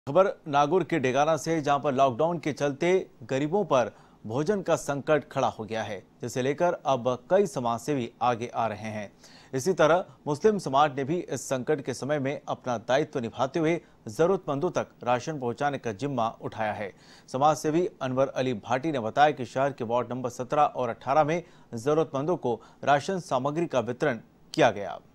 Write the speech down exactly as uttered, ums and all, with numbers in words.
खबर नागौर के डेगाना से, जहां पर लॉकडाउन के चलते गरीबों पर भोजन का संकट खड़ा हो गया है, जिसे लेकर अब कई समाजसेवी आगे आ रहे हैं। इसी तरह मुस्लिम समाज ने भी इस संकट के समय में अपना दायित्व निभाते हुए जरूरतमंदों तक राशन पहुंचाने का जिम्मा उठाया है। समाजसेवी अनवर अली भाटी ने बताया कि शहर के वार्ड नंबर सत्रह और अठारह में जरूरतमंदों को राशन सामग्री का वितरण किया गया।